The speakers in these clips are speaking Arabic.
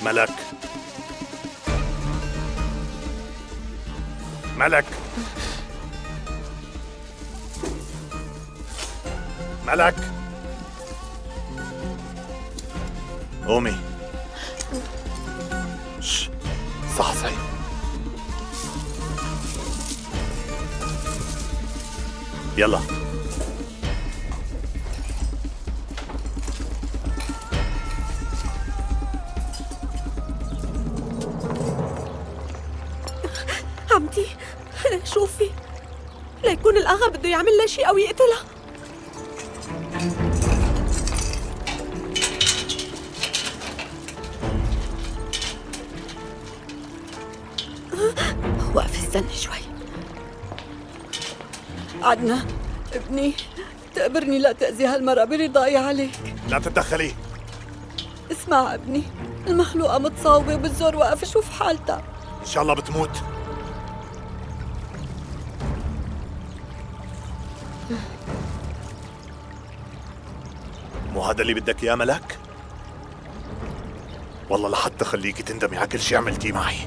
ملك، ملك، ملك، قومي. صحصحي. يلا. عمتي شوفي، ليكون الأغا بده يعمل لها شيء أو يقتلها. وقفي استني شوي. عدنان ابني، تقبرني لا تأذي هالمرأة برضاي عليك. لا تتدخلي. اسمع ابني، المخلوقة متصاوبة وبالزور واقفة، شوف حالتها. إن شاء الله بتموت. مو هذا اللي بدك إياه ملك؟ والله لحتى خليكي تندمي على كل شيء عملتيه معي.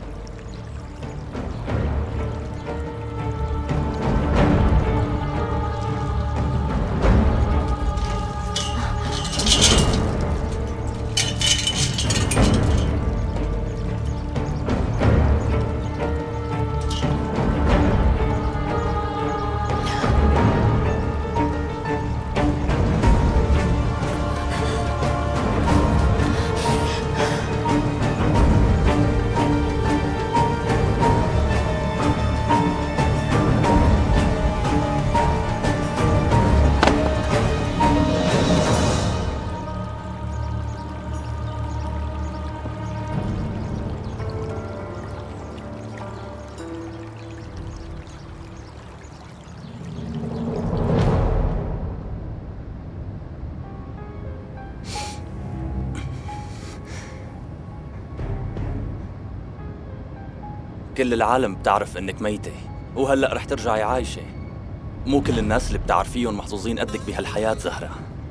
كل العالم بتعرف انك ميتة، وهلأ رح ترجعي عايشة. مو كل الناس اللي بتعرفيهم محظوظين قدك بهالحياة زهرة.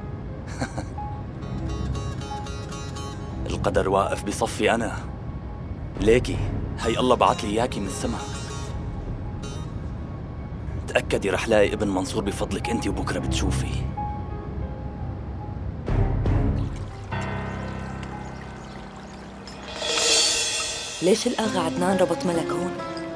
القدر واقف بصفي أنا. ليكي هي الله بعت لي إياكي من السما. تأكدي رح لاقي ابن منصور بفضلك انت، وبكرة بتشوفي. ليش الأغا عدنان ربط ملك هون؟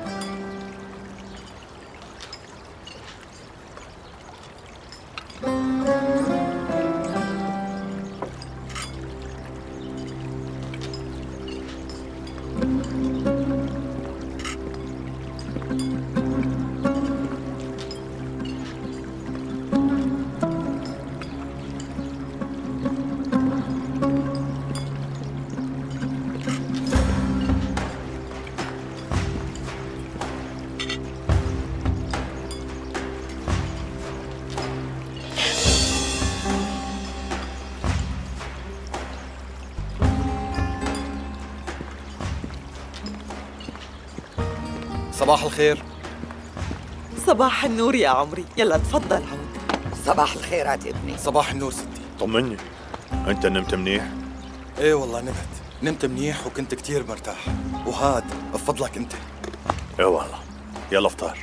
صباح الخير. صباح النور يا عمري، يلا تفضل عود. صباح الخيرات ابني. صباح النور ستي. طمني، أنت نمت منيح؟ ايه والله نمت منيح وكنت كتير مرتاح. وهاد بفضلك انت. ايه والله. يلا افطار.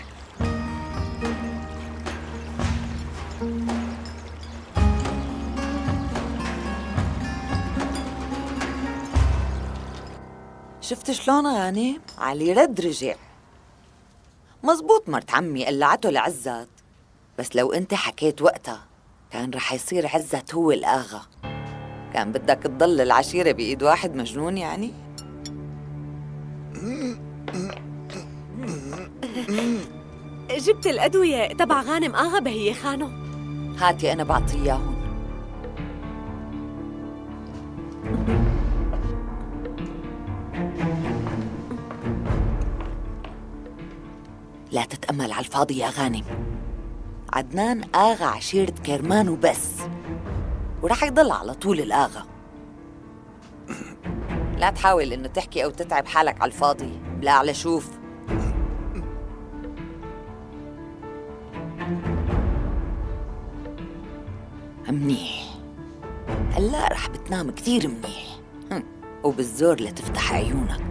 شفت شلون غانم؟ علي رد رجع. مزبوط مرت عمي قلعته لعزت، بس لو انت حكيت وقتها كان رح يصير عزت هو الآغا. كان بدك تضل العشيرة بإيد واحد مجنون يعني؟ جبت الأدوية تبع غانم آغا بهي خانو. هاتي أنا بعطيه إياهم. لا تتأمل على الفاضي يا غانم. عدنان آغا عشيرة كرمان وبس، ورح يضل على طول الآغا. لا تحاول إنه تحكي أو تتعب حالك على الفاضي. لا على شوف. منيح، هلا رح بتنام كتير منيح. وبالزور لتفتح عيونك.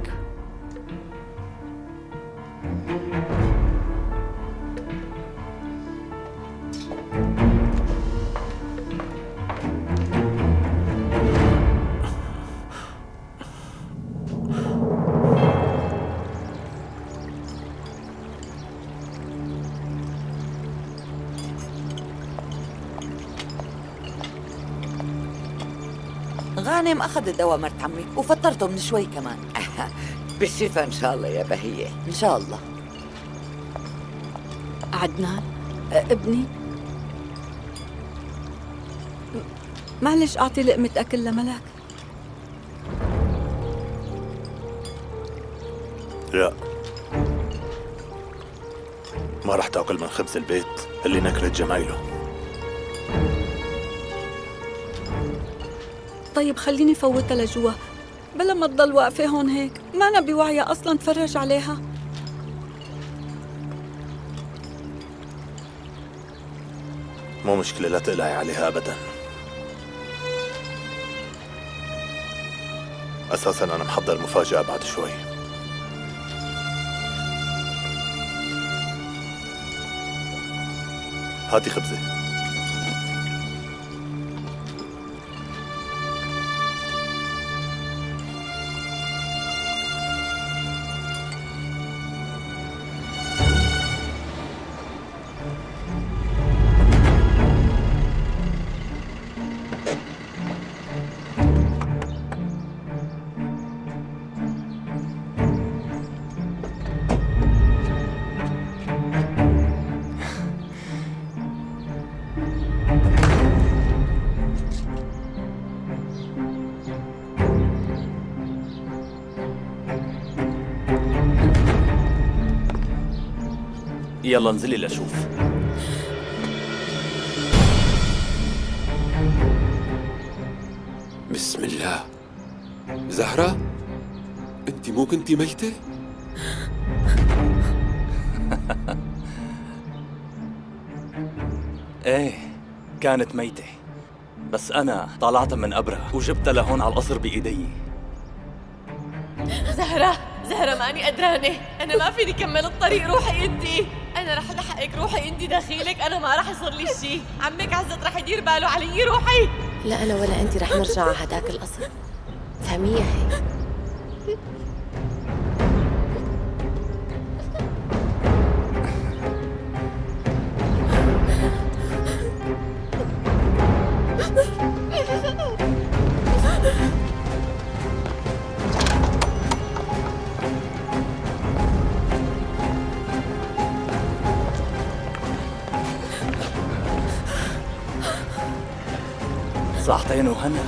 غانم أخذ الدواء مرت عمي وفطرته من شوي كمان. بالشفا إن شاء الله يا بهية، إن شاء الله. عدنان ابني، معلش أعطي لقمة أكل لملك. لا، ما رح تاكل من خبز البيت اللي نكلت جمايله. طيب خليني فوتها لجوا بلا ما تضل واقفة هون هيك، ما أنا بوعيها أصلاً تفرج عليها. مو مشكلة، لا تقلقي عليها أبداً. أساساً أنا محضر مفاجأة بعد شوي. هاتي خبزة. يلا انزلي لشوف. بسم الله. زهرة، انت مو كنتي ميتة؟ ايه كانت ميتة، بس أنا طلعتها من قبرها وجبتها لهون على القصر بإيدي. زهرة ماني قدرانة، أنا ما فيني كمل الطريق، روحي أنتي. أنا رح لحقك، روحي أنتي دخيلك، أنا ما رح يصير لي شيء. عمك عزت رح يدير باله علي، روحي. لا أنا ولا أنتي رح نرجع على هداك القصر، فهميها هيك. ساعتين وهنا.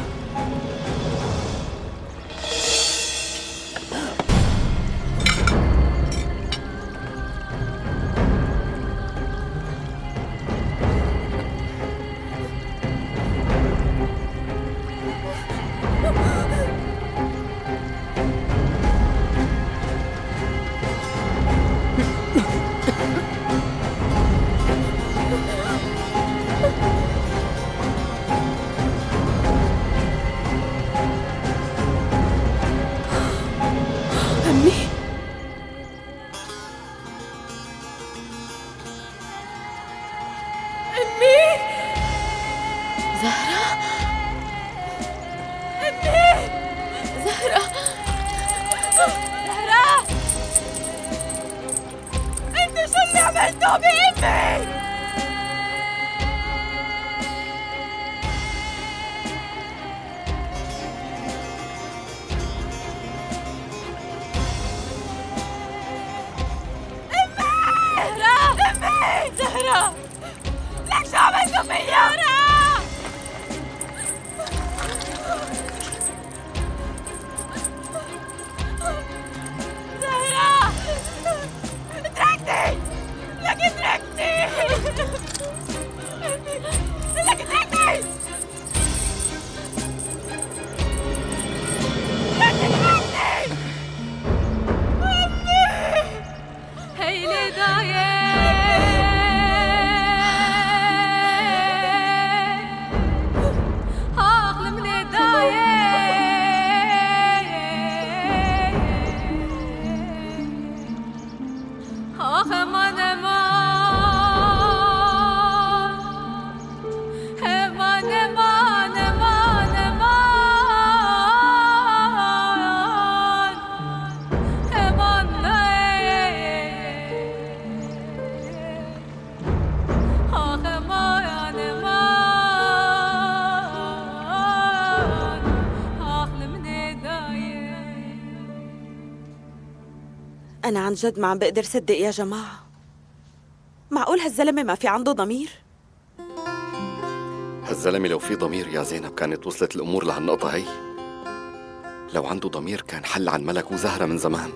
أنا عن جد ما عم بقدر صدق يا جماعة. معقول هالزلمة ما في عنده ضمير؟ هالزلمة لو في ضمير يا زينب كانت وصلت الأمور لهالنقطة هي. لو عنده ضمير كان حل عن ملك وزهرة من زمان.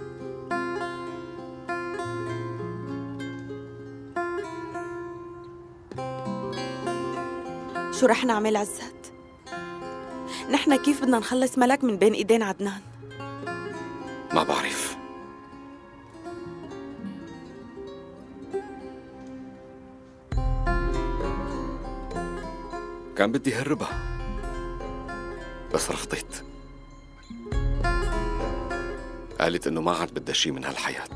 شو رح نعمل عزت؟ نحن كيف بدنا نخلص ملك من بين إيدين عدنان؟ ما بعرف. كان بدي هربها بس رفضت. قالت انه ما عاد بدها شي من هالحياة،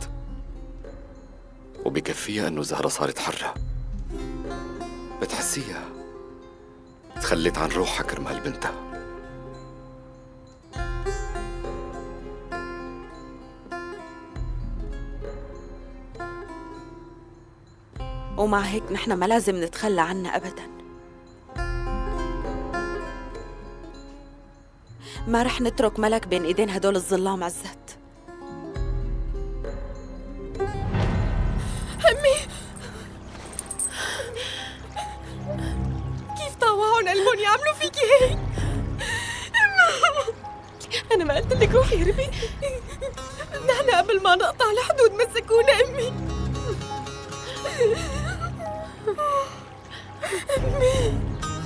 وبكفيها انه زهرة صارت حرة. بتحسيها تخلت عن روحها كرمال بنتها. ومع هيك نحن ما لازم نتخلى عنها أبداً. ما رح نترك ملك بين ايدين هدول الظلام عزت. أمي كيف طاوعون قلبهم يعملوا فيكي هيك؟ أنا ما قلت لك روحي هربي؟ نحن قبل ما نقطع الحدود مسكونا أمي. أمي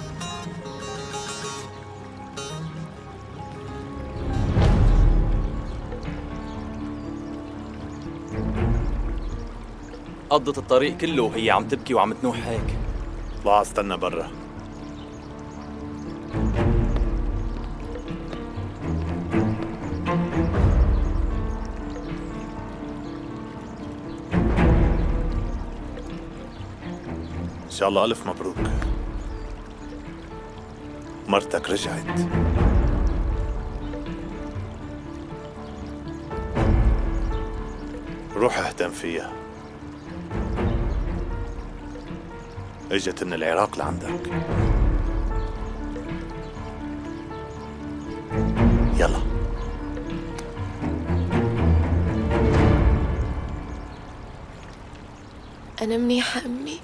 قضت الطريق كله وهي عم تبكي وعم تنوح هيك. اطلع استنى برا. ان شاء الله الف مبروك، مرتك رجعت. روح اهتم فيها، اجت من العراق لعندك. يلا أنا منيحة أمي.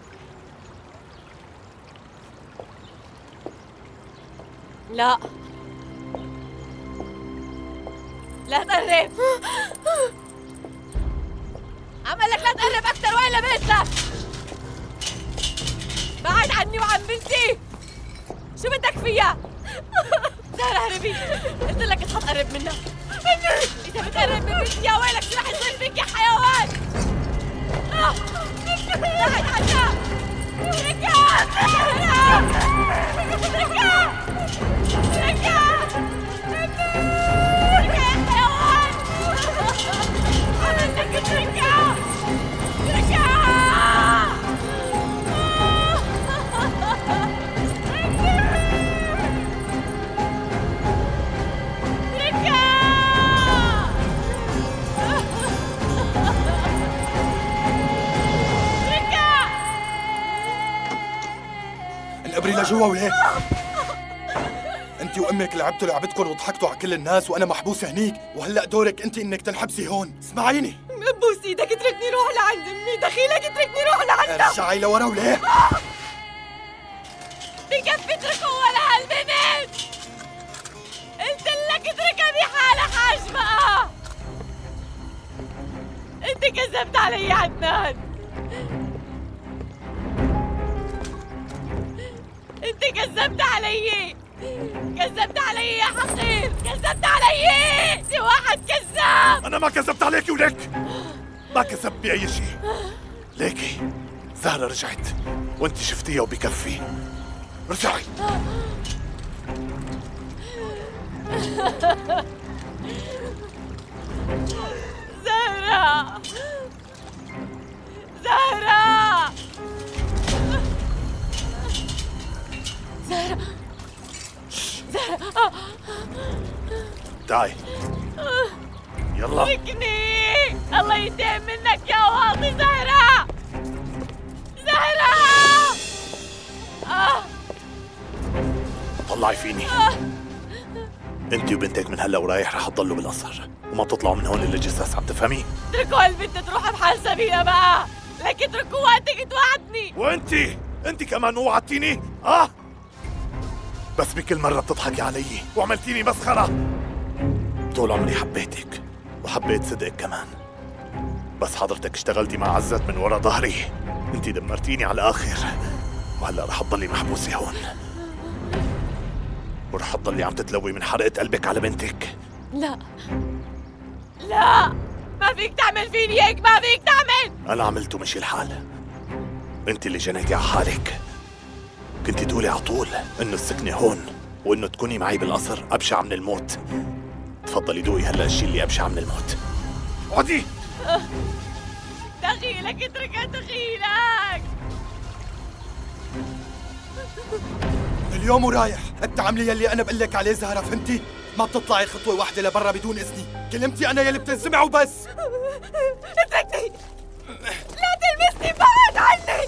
لا لا تقرب. عملك لا تقرب أكثر وإلا بقتلك. بعد عني وعن بنتي. شو بدك فيها؟ زهرة هربي، قلت لك اصحى تقرب منها. إذا بتقرب من بنتي يا ويلك شو رح يصير فيك يا حيوان؟ بعد عنها. ركا القبري لجوا وليه؟ انت وامك لعبتوا لعبتكم وضحكتوا على كل الناس وانا محبوسه هنيك، وهلا دورك انت انك تنحبسي هون. اسمعيني، بوس ايدك اتركني روح لعند امي، دخيلك اتركني روح لعندها. ارجعي لورا وليه؟ بكفي اتركوا ولا هالبنت. قلت لك اتركها بحالها حاج بقى. انت كذبت علي يا عدنان، انت كذبت علي، كذبت علي يا حقير، كذبت علي. انت واحد كذاب. انا ما كذبت عليكي ولك ما كذبت بأي شيء. ليكي زهرة رجعت وانت شفتيها وبكفي. ارجعي. زهرة تعي يلا. اتركني، الله ينتقم منك يا واطي. زهرة، زهرة. طلعي فيني. انت وبنتك من هلا ورايح رح تضلوا بالقصر وما تطلعوا من هون الا جثث، عم تفهمي؟ اتركوا هالبنت تروح بحال سبيلها بقى، لك اتركوا وقتك توعدني. وانت كمان مو وعدتيني؟ بس بكل مرة بتضحكي علي وعملتيني مسخرة. طول عمري حبيتك وحبيت صدقك كمان، بس حضرتك اشتغلتي مع عزت من ورا ظهري. انت دمرتيني على الآخر، وهلا رح تضلي محبوسة هون ورح تضلي عم تتلوي من حرقة قلبك على بنتك. لا لا، ما فيك تعمل فيني هيك، ما فيك تعمل. أنا عملت ومشي الحال، انت اللي جنيتي على حالك. كنتي تقولي على طول انه السكنة هون وانه تكوني معي بالقصر أبشع من الموت. تفضلي دوقي هلا الشيء اللي أبشع من الموت. اقعدي. دخيلك، اتركها دخيلك. اليوم ورايح بتعملي يلي انا بقول لك عليه زهره، فهمتي؟ ما بتطلعي خطوه واحده لبرا بدون اذني. كلمتي انا يلي بتنسمع وبس. اتركني، لا تلمسني، بعد عني.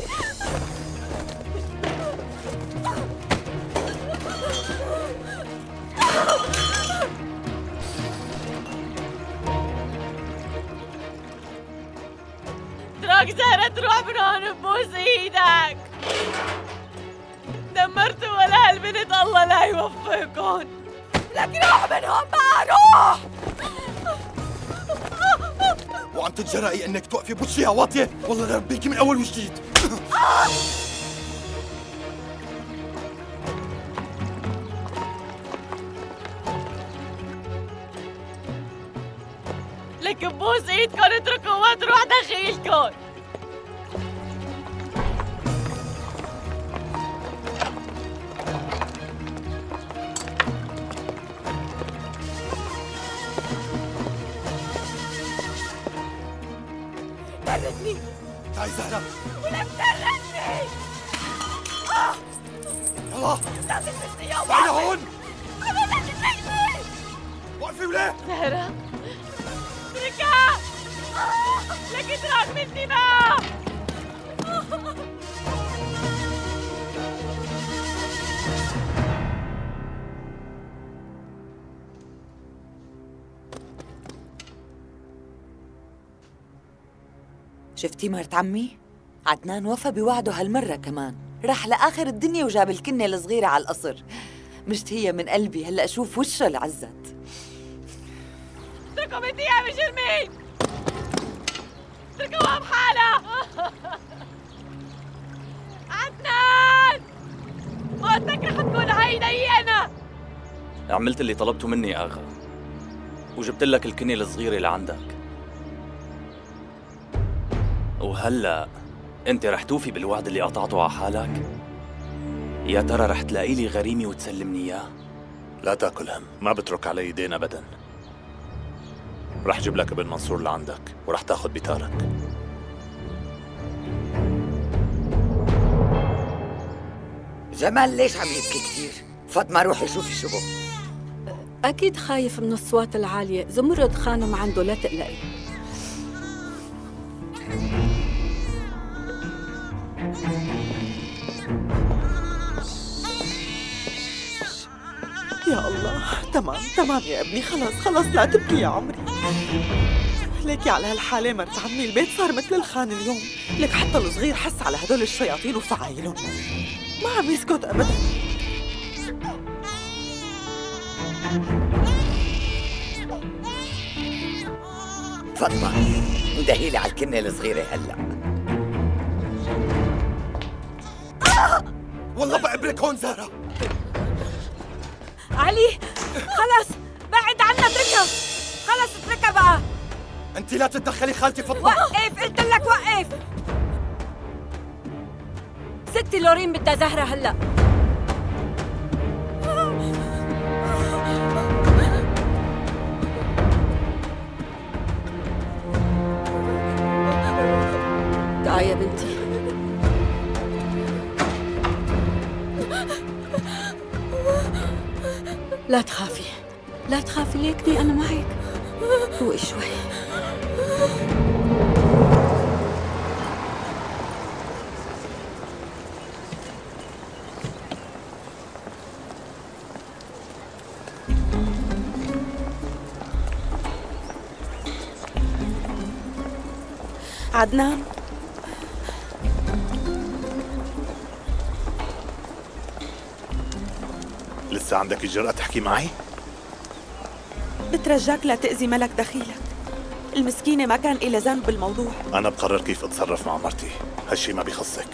اترك زهرة تروح من هون، ببوس ايدك. دمرتوا ولا هالبنت، الله لا يوفقكم. لك روح من هون بقى، روح. وعم تتجرأي انك توقفي بوشيها واطيه، والله لربيكي من اول وجديد. لك ببوس ايدكم، اتركوا وتروح دخيلكم. تردني. تعي زهرة. ولك تردني. يلا. لا تلمسني يا تعي لهون. لا تلمسني. وقفي وليه؟ زهرة، اتركها. لك اترك مني بقى. شفتي مرت عمي؟ عدنان وفى بوعده هالمرة كمان، راح لآخر الدنيا وجاب الكنة الصغيرة على القصر. مشت هي من قلبي هلأ أشوف وشه لعزت. اتركوا بنتي يا مجرمين، اتركوها بحالها. عدنان، موتك رح تكون هيدي أنا. عملت اللي طلبته مني يا آغا، وجبت لك الكنية الصغيرة لعندك، وهلأ أنت رح توفي بالوعد اللي قطعته على حالك؟ يا ترى رح تلاقي لي غريمي وتسلمني إياه؟ لا تاكل هم، ما بترك علي دين أبداً. رح جيب لك ابن منصور لعندك ورح تاخذ بتارك. جمال ليش عم يبكي كثير؟ فاطمة روحي شوفي شو بو. أكيد خايف من الصوات العالية، زمرد خانم عنده، لا تقلقي. يا الله، تمام يا ابني، خلص لا تبكي يا عمري. ليكي على هالحالة مرت عمي، البيت صار مثل الخان اليوم. لك حتى الصغير حس على هدول الشياطين وفعايلهم، ما عم يسكت أبدا. فاطمة اندهيلي على الكنة الصغيرة هلأ. والله بقبرك هون زهرة. علي خلص، بعد عنا، اتركها. خلص اتركها بقى. انت لا تتدخلي خالتي فاطمة. وقف، قلت لك وقف. ستي لورين بدها زهرة هلا. تعي يا بنتي. لا تخافي، لا تخافي، ليكني أنا معك. روقي شوي. عدنان، لسه عندك الجرأة تحكي معي؟ بترجاك لا تأذي ملك دخيلك. المسكينة ما كان إلها ذنب بالموضوع. أنا بقرر كيف أتصرف مع مرتي، هالشي ما بيخصك.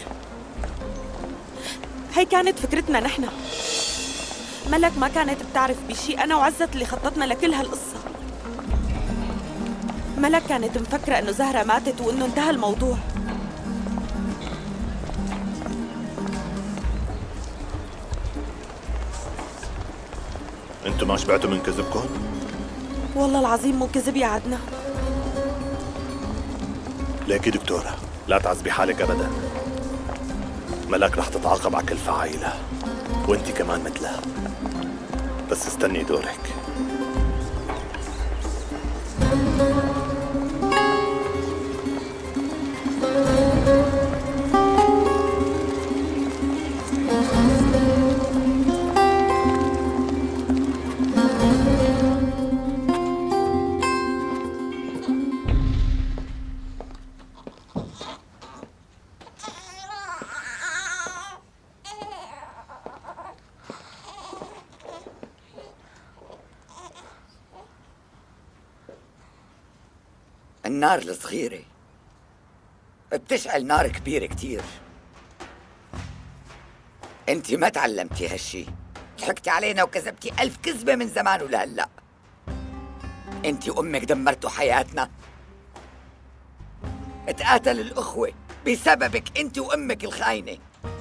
هي كانت فكرتنا نحن. ملك ما كانت بتعرف بشي، أنا وعزت اللي خططنا لكل هالقصة. ملك كانت مفكرة إنه زهرة ماتت وإنه انتهى الموضوع. انتوا ما شبعتوا من كذبكم؟ والله العظيم مو كذب يا عدنان. ليكي دكتورة، لا تعذبي حالك أبدا. ملك رح تتعاقب على كل فعايلها، وانتي كمان مثلها. بس استني دورك. النار الصغيرة بتشعل نار كبيرة كتير. انتي ما تعلمتي هالشي، ضحكتي علينا وكذبتي 1000 كذبة من زمان ولهلا. انتي وامك دمرتوا حياتنا. اتقاتل الأخوة بسببك انتي وامك الخاينة،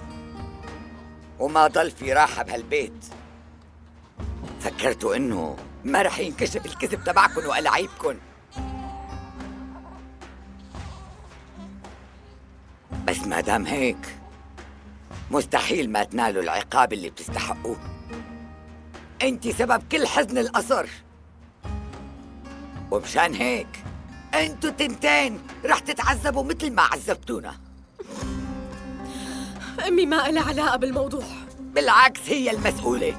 وما ضل في راحة بهالبيت. فكرتوا انه ما رح ينكشف الكذب تبعكن وألاعيبكن، بس ما دام هيك مستحيل ما تنالوا العقاب اللي بتستحقوه. انتي سبب كل حزن القصر، ومشان هيك انتوا تنتين رح تتعذبوا مثل ما عذبتونا. أمي ما لها علاقة بالموضوع. بالعكس هي المسؤولة.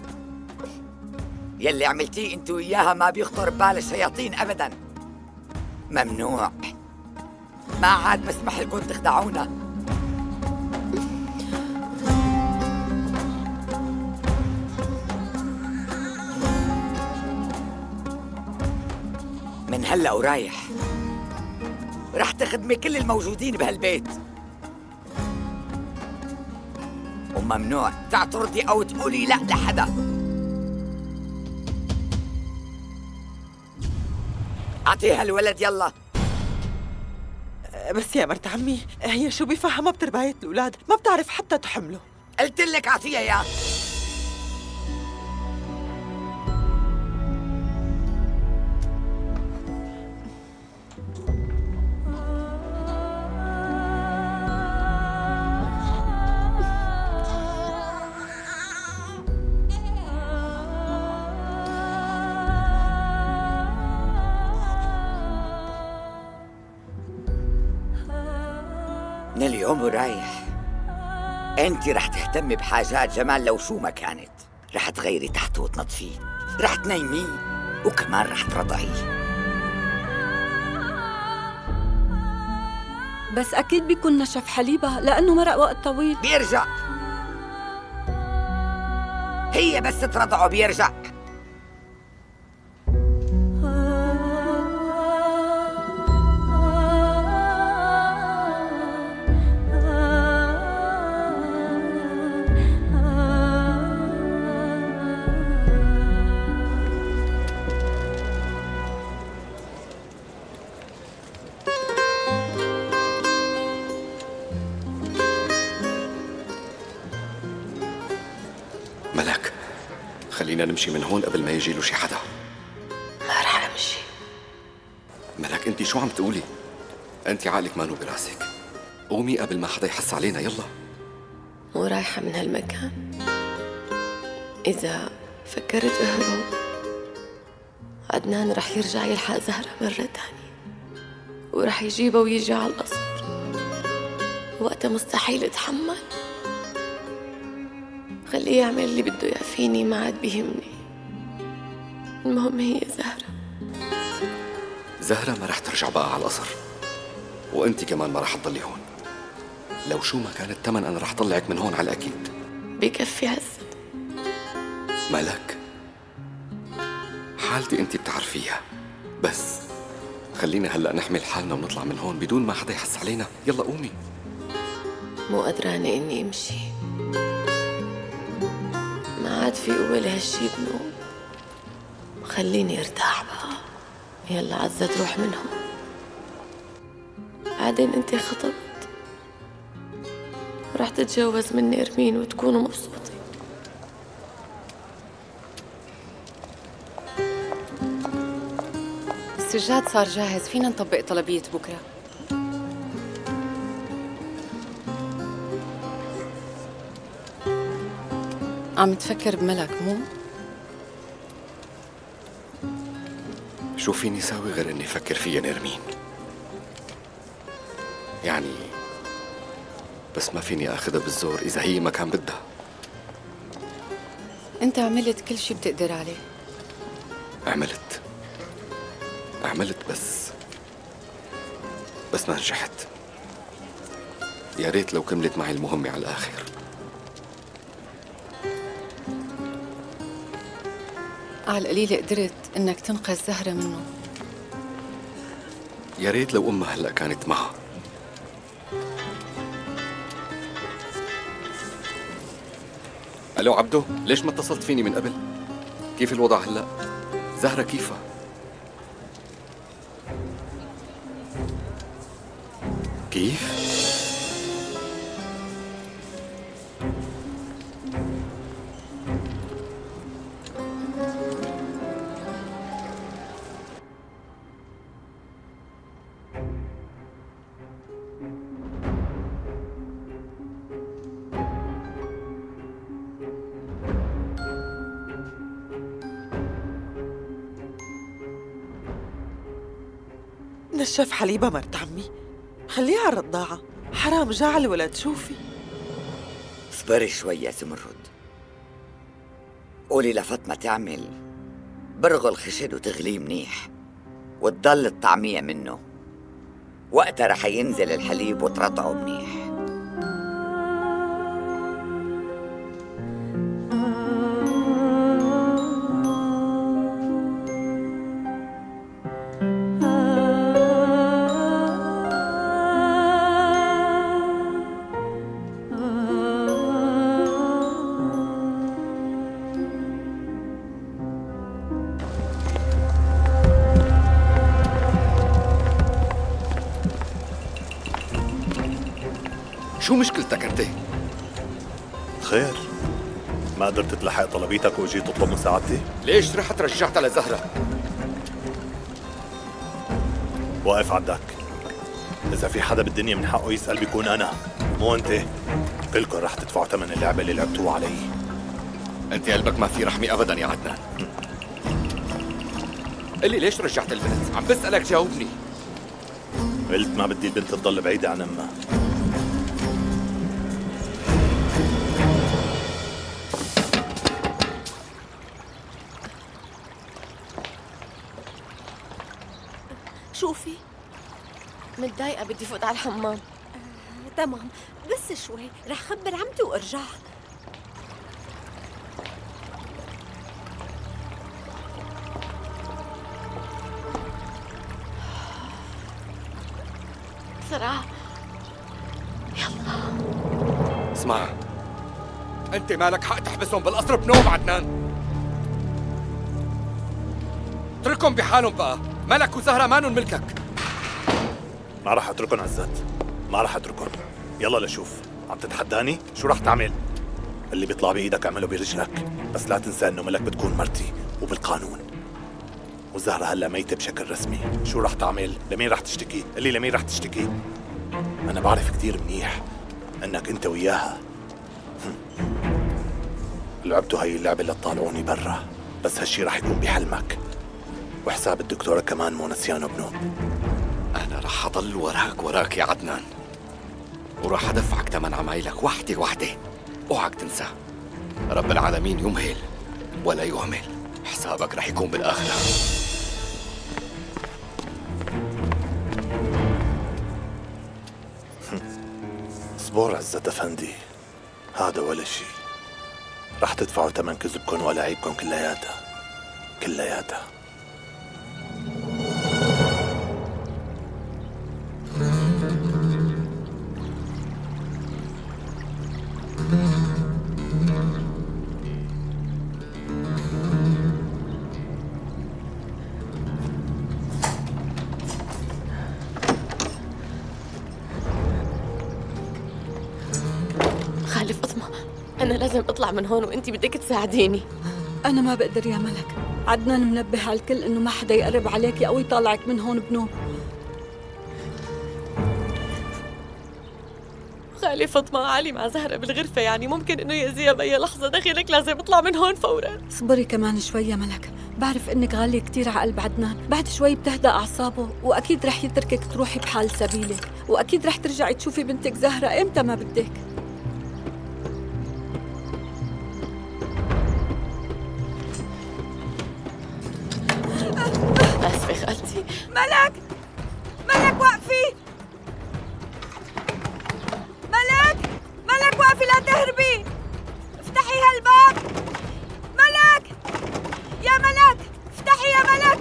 يلي عملتيه انتوا وياها ما بيخطر ببال الشياطين أبداً. ممنوع، ما عاد مسمح لكم تخدعونا. من هلأ ورايح رح تخدمي كل الموجودين بهالبيت، وممنوع تعترضي أو تقولي لا لحدا. أعطيها الولد يلا. بس يا مرت عمي، هي شو بفهمها بترباية الأولاد، ما بتعرف حتى تحمله. قلت لك أعطيها إياه. من اليوم ورايح انت رح تهتمي بحاجات جمال لو شو ما كانت. رح تغيري تحته وتنظفيه، رح تنيميه، وكمان رح ترضعيه. بس أكيد بيكون نشف حليبها لأنه مرق وقت طويل. بيرجع، هي بس ترضعه بيرجع. ملك، خلينا نمشي من هون قبل ما يجي له شي حدا. ما رح امشي. ملك انت شو عم تقولي؟ انت عقلك مانو براسك. قومي قبل ما حدا يحس علينا، يلا. مو رايحة من هالمكان. إذا فكرت أهرب عدنان رح يرجع يلحق زهرة مرة تانية، ورح يجيبها ويجي على القصر. وقتها مستحيل اتحمل. خليه يعمل اللي بده اياه فيني، ما عاد بيهمني. المهم هي زهرة. زهرة ما رح ترجع بقى على القصر، وانت كمان ما رح تضلي هون. لو شو ما كان الثمن انا رح طلعك من هون على الاكيد. بكفي عزت. ملك، حالتي انت بتعرفيها، بس خلينا هلا نحمل حالنا ونطلع من هون بدون ما حدا يحس علينا. يلا قومي. مو قدرانة اني امشي، ما عاد في قوة لهالشي بنوم. خليني ارتاح بقى. يلا عزت روح من هون. بعدين انت خطبت ورح تتجوز من نرمين وتكونوا مبسوطين. السجاد صار جاهز، فينا نطبق طلبية بكرة. عم تفكر بملك مو؟ شو فيني ساوي غير اني افكر فيها نرمين؟ يعني بس ما فيني اخذها بالزور اذا هي ما كان بدها. انت عملت كل شي بتقدر عليه. عملت بس ما نجحت. يا ريت لو كملت معي المهمة على الآخر. على القليلة قدرت انك تنقذ زهرة منه. يا ريت لو أمها هلأ كانت معها. ألو عبدو، ليش ما اتصلت فيني من قبل؟ كيف الوضع هلأ؟ زهرة كيفها؟ كيف؟ نشف حليبة مرت عمي، خليها على الرضاعة. حرام جاع الولد. شوفي اصبري شوي يا زمرد. قولي لفاطمة تعمل برغل خشن وتغليه منيح وتضل الطعمية منه. وقتها رح ينزل الحليب وترضعه منيح. شو مشكلتك انت؟ خير، ما قدرت تلحق طلبيتك وجيت تطلب مساعدتي؟ ليش رحت رجعتها لزهرة؟ واقف عدك. إذا في حدا بالدنيا من حقه يسأل بيكون أنا، مو أنت. كلكم رح تدفعوا ثمن اللعبة اللي لعبتوها علي. أنت قلبك ما في رحمة أبداً يا عدنان. قلي ليش رجعت البنت؟ عم بسألك جاوبني. قلت ما بدي البنت تضل بعيدة عن أمها. شوفي متضايقة، بدي فوت على الحمام. تمام، بس شوي رح خبر عمتي وارجع. بسرعة يلا. اسمع، انت مالك حق تحبسهم بالقصر بنوم عدنان. اتركهم بحالهم بقى. ملك وزهرة مانن ملكك. ما رح اتركن عزت، ما رح اتركن. يلا لشوف، عم تتحداني؟ شو رح تعمل؟ اللي بيطلع بايدك اعمله برجلك، بس لا تنسى انه ملك بتكون مرتي وبالقانون. وزهرة هلا ميتة بشكل رسمي. شو رح تعمل؟ لمين رح تشتكي؟ اللي لمين رح تشتكي؟ انا بعرف كثير منيح انك انت وياها لعبتوا هاي اللعبة اللي تطالعوني برا، بس هالشي رح يكون بحلمك. وحساب الدكتورة كمان مو نسيانه بنوب. أنا رح أضل وراك يا عدنان، وراح أدفعك ثمن عمايلك وحدة وحدة. اوعك تنسى، رب العالمين يمهل ولا يهمل، حسابك رح يكون بالآخرة. اصبر عزت أفندي، هذا ولا شيء. رح تدفعوا ثمن كذبكم وألاعيبكم كلياتها كلياتها. خالي فاطمة، أنا لازم أطلع من هون وأنتي بدك تساعديني. أنا ما بقدر يا ملك، عدنان منبه على الكل إنه ما حدا يقرب عليكي أو يطالعك من هون بنوب. خالي فاطمة، علي مع زهرة بالغرفة، يعني ممكن إنه يأذيها بأي لحظة. دخيلك لازم أطلع من هون فوراً. اصبري كمان شوي يا ملك، بعرف إنك غالية كتير على قلب عدنان، بعد شوي بتهدأ أعصابه وأكيد رح يتركك تروحي بحال سبيلك، وأكيد رح ترجعي تشوفي بنتك زهرة إمتى ما بدك. آسفة خالتي. ملك وقفي. ملك وقفي، لا تهربي. افتحي هالباب. ملك يا ملك، افتحي يا ملك.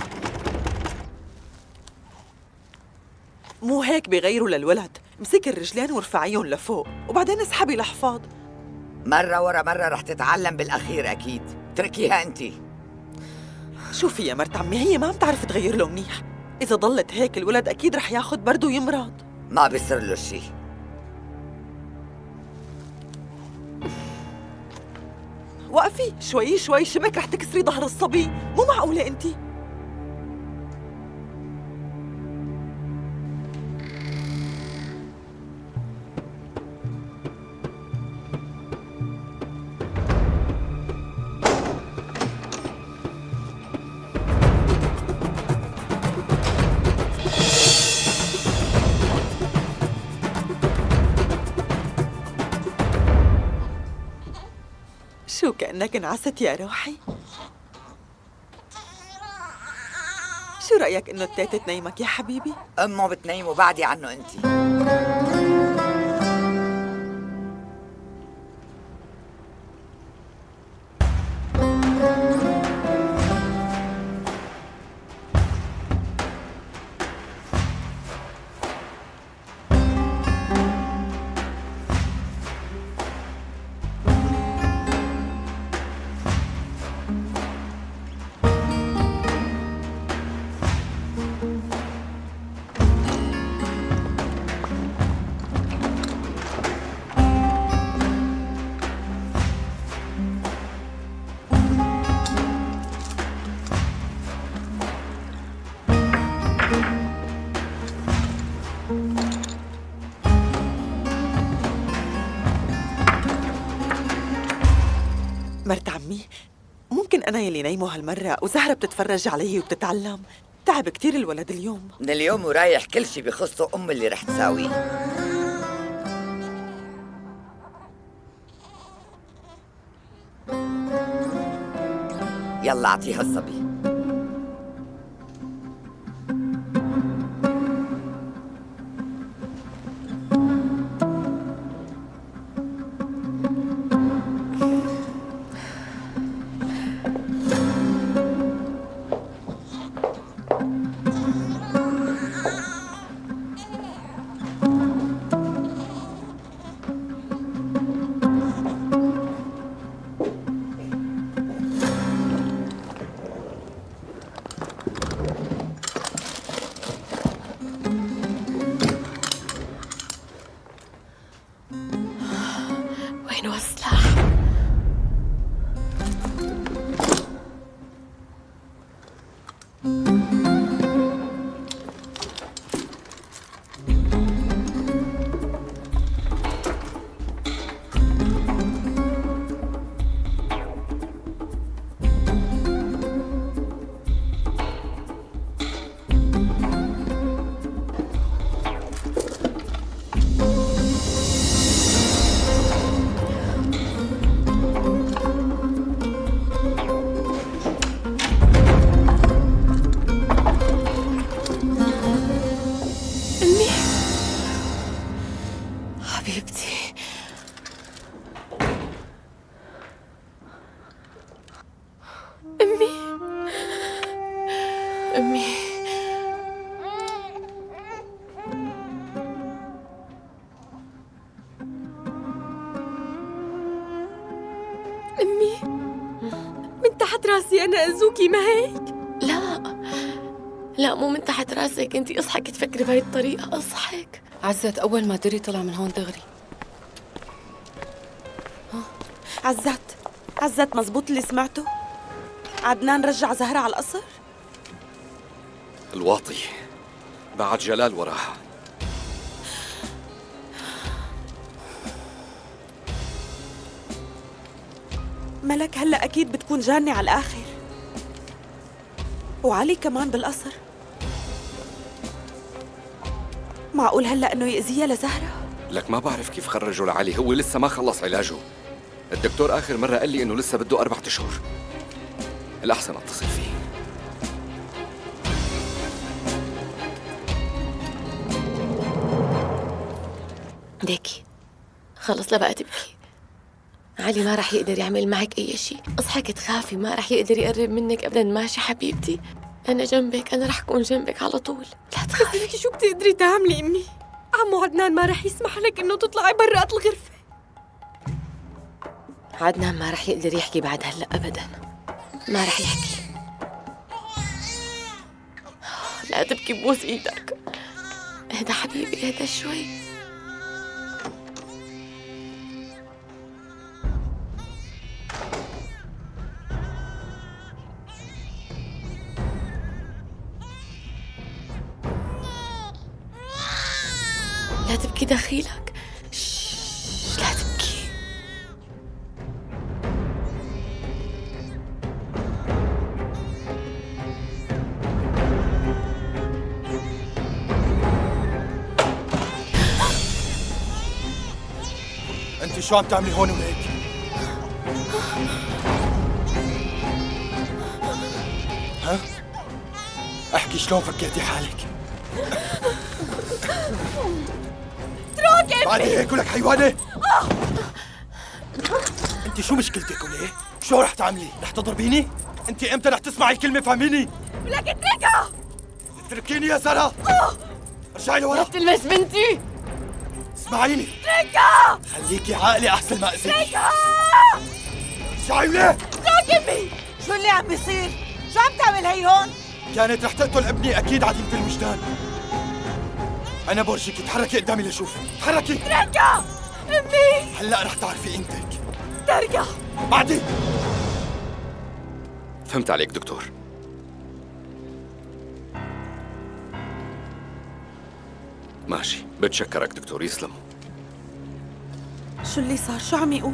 مو هيك بيغيروا للولد، امسكي الرجلين وارفعيهم لفوق وبعدين اسحبي الحفاض. مرة ورا مرة رح تتعلم بالأخير أكيد. تركيها أنتِ. شوفي يا مرت عمي، هي ما عم تعرف تغير له منيح. إذا ضلت هيك الولد أكيد رح ياخد برد ويمرض. ما بيصير له شي. وقفي شوي شوي، شبك رح تكسري ظهر الصبي. مو معقولة أنتِ. شو كأنك انعست يا روحي؟ شو رأيك إنه التيتة تنيمك يا حبيبي؟ أمه بتنيم وبعدي عنه أنتِ. مرت عمي، ممكن أنا يلي نايمه هالمرة وزهرة بتتفرج علي وبتتعلم؟ تعب كتير الولد اليوم. من اليوم ورايح كل شي بخصه أم اللي رح تساويه. يلا أعطيها الصبي. حبيبتي. أمي أمي أمي من تحت راسي أنا أذوكي ما هيك؟ لا مو من تحت راسك، انتي اصحك تفكري بهي الطريقة، اصحك. عزت أول ما دري طلع من هون دغري. عزت مزبوط اللي سمعته؟ عدنان رجع زهرة على القصر؟ الواطي بعد جلال وراها. ملك هلأ أكيد بتكون جانة على الآخر، وعلي كمان بالقصر. معقول هلأ إنه يأذيها لزهرة؟ لك ما بعرف كيف خرجوا لعلي، هو لسه ما خلص علاجه. الدكتور آخر مرة قال لي إنه لسه بده 4 أشهر. الأحسن أتصل فيه. ليكي خلص لا بقى تبكي. علي ما رح يقدر يعمل معك أي شيء، اصحك تخافي، ما رح يقدر يقرب منك أبدا. ماشي حبيبتي، أنا جنبك، أنا رح أكون جنبك على طول، لا تخافي. ليكي شو بتقدري تعملي أمي؟ عمو عدنان ما رح يسمح لك إنه تطلعي برات الغرفة. عدنان ما رح يقدر يحكي بعد هلأ أبدا، ما رح يحكي. لا تبكي، بوس إيدك. اهدى حبيبي، اهدى شوي. لا تبكي دخيلك، لا تبكي. انت شو عم تعملي هون وهيك؟ ها؟ احكي شلون فكيتي حالك؟ اتركني بعد هيك ولك حيوانة؟ انت شو مشكلتك وليه؟ شو رح تعملي؟ رح تضربيني؟ انت امتى رح تسمعي الكلمة فهميني؟ لك اتركها. اتركيني يا سارة. ارجعي لورا. لا تلمس بنتي. اسمعيني. اتركها. خليكي عاقلة احسن ما اذيكي. اتركها. ارجعي وليه؟ اترك امي. شو اللي عم بيصير؟ شو عم تعمل هي هون؟ كانت رح تقتل ابني اكيد عديمة الوجدان. انا بورجيكي، تحركي قدامي لشوف، تحركي. اتركها امي. هلا رح تعرفي قيمتك. اتركها. بعدين. فهمت عليك دكتور. ماشي، بتشكرك دكتور، يسلم. شو اللي صار؟ شو عم يقول؟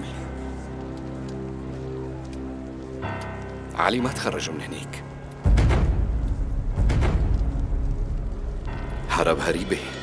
علي ما تخرجوا من هنيك، هرب هريبة.